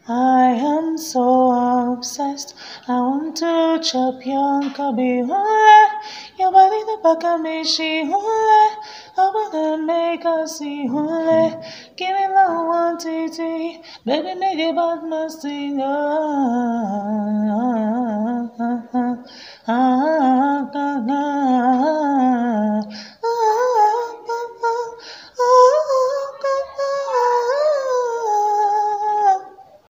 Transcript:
I am so obsessed. I want to chop your kabi hule. Your body the bakamishi hule. I wanna make us see hule. Give me love, Nwantiti. Baby, make it bad, must sing.